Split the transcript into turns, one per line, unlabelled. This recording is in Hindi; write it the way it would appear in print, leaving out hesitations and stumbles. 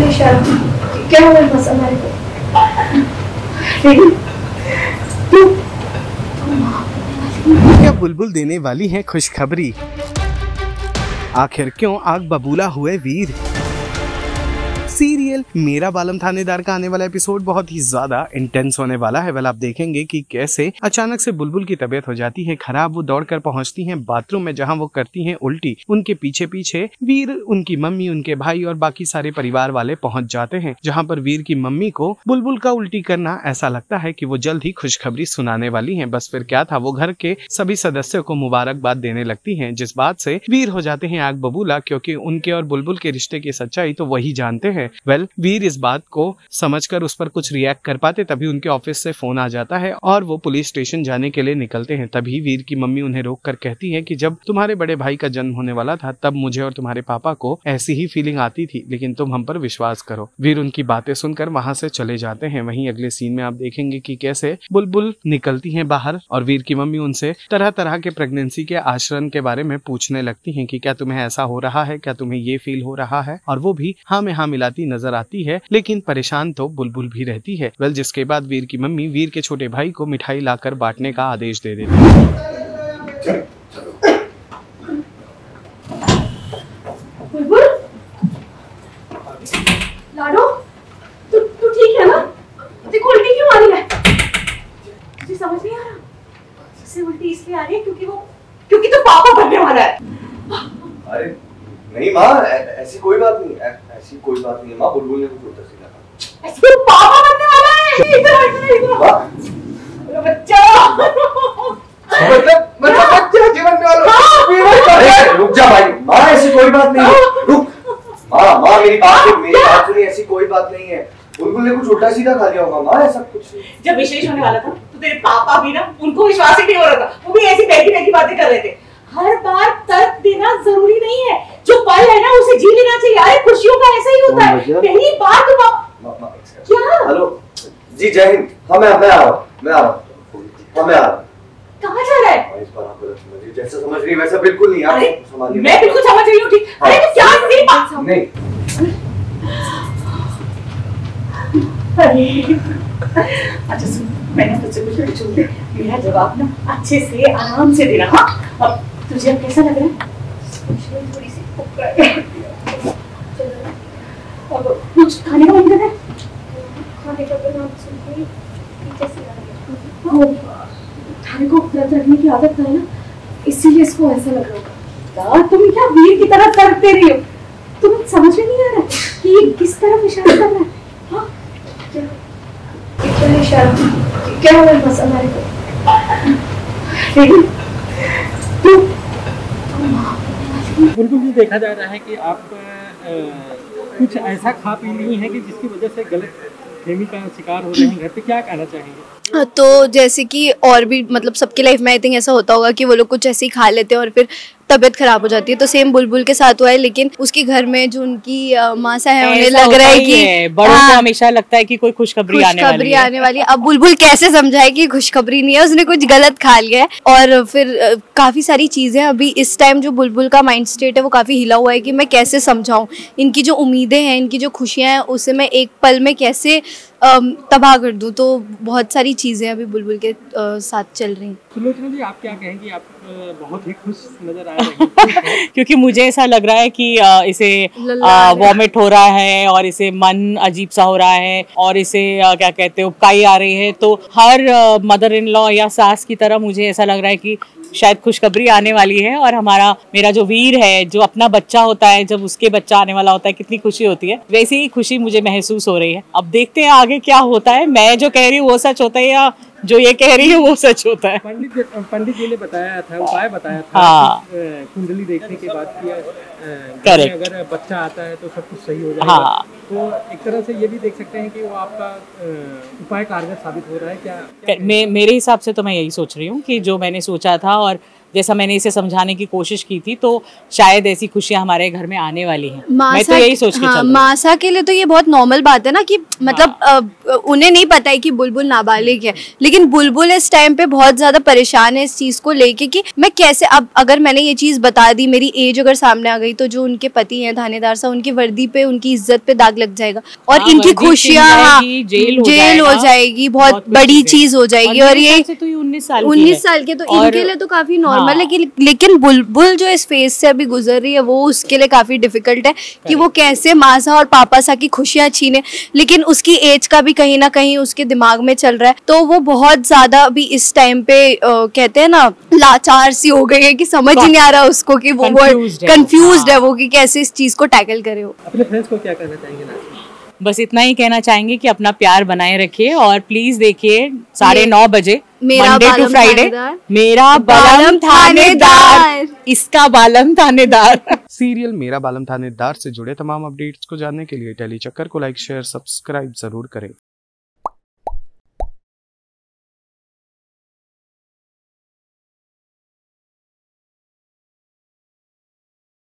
क्या हुआ बस हमारे को?
क्या बुलबुल देने वाली है खुशखबरी? आखिर क्यों आग बबूला हुए वीर? सीरियल मेरा बालम थानेदार का आने वाला एपिसोड बहुत ही ज्यादा इंटेंस होने वाला है। वेल आप देखेंगे कि कैसे अचानक से बुलबुल की तबीयत हो जाती है खराब। वो दौड़कर पहुंचती हैं बाथरूम में जहां वो करती हैं उल्टी। उनके पीछे पीछे वीर, उनकी मम्मी, उनके भाई और बाकी सारे परिवार वाले पहुंच जाते हैं, जहां पर वीर की मम्मी को बुलबुल का उल्टी करना ऐसा लगता है कि वो जल्द ही खुशखबरी सुनाने वाली है। बस फिर क्या था, वो घर के सभी सदस्यों को मुबारकबाद देने लगती है, जिस बात से वीर हो जाते हैं आग बबूला, क्योंकि उनके और बुलबुल के रिश्ते की सच्चाई तो वही जानते हैं। वेल वीर इस बात को समझकर उस पर कुछ रिएक्ट कर पाते, तभी उनके ऑफिस से फोन आ जाता है और वो पुलिस स्टेशन जाने के लिए निकलते हैं। तभी वीर की मम्मी उन्हें रोक कर कहती है कि जब तुम्हारे बड़े भाई का जन्म होने वाला था तब मुझे और तुम्हारे पापा को ऐसी ही फीलिंग आती थी, लेकिन तुम हम पर विश्वास करो। वीर उनकी बातें सुनकर वहां से चले जाते हैं। वहीं अगले सीन में आप देखेंगे कि कैसे बुलबुल निकलती है बाहर और वीर की मम्मी उनसे तरह तरह के प्रेगनेंसी के आचरण के बारे में पूछने लगती है कि क्या तुम्हें ऐसा हो रहा है, क्या तुम्हें ये फील हो रहा है, और वो भी हाँ में हाँ मिलाती नजर आती है, लेकिन परेशान तो बुलबुल भी रहती है। वेल जिसके बाद वीर की मम्मी वीर के छोटे भाई को मिठाई लाकर बांटने का आदेश दे देती है।
बुलबुल, लाडो, तू ठीक है ना? तेरे को उल्टी क्यों आ रही है? मुझे समझ नहीं आ रहा। इससे उल्टी इसलिए आ रही है क्योंकि तू पापा बनने वाला है।
अरे नहीं माँ, ऐसी कोई बात नहीं, ऐसी कोई बात नहीं है माँ। बुलबुल ने कुछ उल्टा सीधा कहा।
ऐसे तू पापा बनने वाला है। इधर बच्चा
मतलब बच्चा जीवन में वाला। रुक जा भाई माँ, ऐसी कोई बात नहीं है। रुक माँ, मेरी बात सुनिए, ऐसी कोई बात नहीं है। बुलबुल ने कुछ उल्टा सीधा खा लिया होगा माँ, ऐसा कुछ नहीं।
जब विशेष होने वाला था तो तेरे पापा भी ना, उनको विश्वास ही नहीं हो रहा था। वो भी ऐसी बैठी बातें कर रहे थे। हर बार तर्क देना जरूरी नहीं है, जो पल है ना उसे जी लेना चाहिए। अरे खुशियों का ऐसा ही होता है। पहली बार तुम क्या?
हेलो जी, जय हिंद। हाँ मैं आ रहा हूँ।
कहाँ जा रहा है?
इस बार आप गलत समझ रही, जैसा समझ रही वैसा बिल्कुल नहीं।
अरे
संभालिए।
मैं बिल्कुल समझ रही हूँ, ठीक। अरे तो क्या मेरी बात समझ
नहीं।
अरे अच्छा सुन, मैंने तुझसे कुछ पूछूं, मेरा जवाब ना अच्छे से आराम से देना। हाँ, अब तुझे अब कैसा लग रहा है? थोड़ी सी अब कुछ खाने का मन कर रहा है? खाने का नाम सुन के थाने को व्रत रखने की आदत है ना, इसीलिए इसको ऐसा लग रहा होगा। तुम क्या वीर की तरह तर्क दे रही हो? तुम्हें समझ में नहीं आ रहा कि ये किस तरफ इशारा कर रहा है? हाँ क्या हुआ बस हमारे को?
बिल्कुल भी देखा जा रहा है कि आप कुछ ऐसा खा पी ली है कि जिसकी वजह से गलत फहमी का शिकार हो रहे हैं घर पे, क्या कहना चाहेंगे?
तो जैसे कि और भी मतलब सबकी लाइफ में आई थिंक ऐसा होता होगा कि वो लोग कुछ ऐसे ही खा लेते हैं और फिर तबीयत खराब हो जाती है। तो सेम बुलबुल के साथ हुआ है, लेकिन उसके घर में जो उनकी मासा है उन्हें लग रहा है कि
बड़ों को हमेशा लगता है कि कोई खुशखबरी आने वाली है।
अब बुलबुल कैसे समझाए कि खुशखबरी नहीं है, उसने कुछ गलत खा लिया है। और फिर काफी सारी चीजें अभी इस टाइम जो बुलबुल का माइंड स्टेट है वो काफी हिला हुआ है कि मैं कैसे समझाऊं इनकी जो उम्मीदें हैं, इनकी जो खुशियां हैं, उसे मैं एक पल में कैसे तबाह कर दूं। तो बहुत सारी चीजें अभी बुलबुल के साथ चल रही हैं।
सुलोचना जी, आप क्या कहेंगे? आप बहुत ही खुश नजर आ रही हैं।
क्योंकि मुझे ऐसा लग रहा है कि इसे वॉमिट हो रहा है और इसे मन अजीब सा हो रहा है और इसे क्या कहते हैं उबकाई आ रही है। तो हर मदर इन लॉ या सास की तरह मुझे ऐसा लग रहा है कि शायद खुशखबरी आने वाली है। और मेरा जो वीर है, जो अपना बच्चा होता है, जब उसके बच्चा आने वाला होता है कितनी खुशी होती है, वैसी ही खुशी मुझे महसूस हो रही है। अब देखते हैं आगे क्या होता है। मैं जो कह रही हूँ वो सच होता है या जो ये कह रही है वो सच होता है।
पंडित जी ने बताया था, उपाय बताया था।
हाँ,
कुंडली देखने के बाद
करेक्ट,
अगर बच्चा आता है तो सब कुछ सही हो जाएगा।
हाँ,
तो एक तरह से ये भी देख सकते हैं कि वो आपका उपाय कारगर साबित हो रहा है क्या?
मेरे हिसाब से तो मैं यही सोच रही हूँ कि जो मैंने सोचा था और जैसा मैंने इसे समझाने की कोशिश की थी, तो शायद ऐसी खुशियां हमारे घर में आने वाली हैं। मैं
मासा,
तो यही सोच के चल रही हूँ।
मासा के लिए तो ये बहुत नॉर्मल बात है ना कि मतलब उन्हें नहीं पता है कि बुलबुल नाबालिग है, लेकिन बुलबुल इस टाइम पे बहुत ज्यादा परेशान है इस चीज को लेके कि मैं कैसे, अब अगर मैंने ये चीज बता दी, मेरी एज अगर सामने आ गई, तो जो उनके पति हैं थानेदार साहब, उनकी वर्दी पे, उनकी इज्जत पे दाग लग जाएगा और
हाँ,
इनकी
वर्दी
खुशियां,
छिन जाएगी, जेल हो
जाएगी, बहुत बड़ी चीज हो जाएगी। और ये
19 साल
19 साल के, तो इनके लिए तो काफी नॉर्मल है कि, लेकिन बुलबुल जो इस फेज से अभी गुजर रही है वो उसके लिए काफी डिफिकल्ट है कि वो कैसे मासा और पापा सा की खुशियां छीने, लेकिन उसकी एज का भी कहीं ना कहीं उसके दिमाग में चल रहा है, तो वो बहुत ज्यादा अभी इस टाइम पे कहते हैं ना लाचार सी हो गई है कि समझ ही नहीं आ रहा उसको कि वो कंफ्यूज्ड है वो कि कैसे इस चीज को टैकल करे। वो
अपने फ्रेंड्स को क्या कहना चाहेंगे लास्ट में?
बस इतना ही कहना चाहेंगे कि अपना प्यार बनाए रखिए और प्लीज देखिए 9:30 बजे मंडे टू फ्राइडे मेरा बालम थानेदार, इसका बालम थानेदार।
सीरियल मेरा बालम थानेदार से जुड़े तमाम अपडेट्स को जानने के लिए टेली चक्कर को लाइक, शेयर, सब्सक्राइब जरूर करें।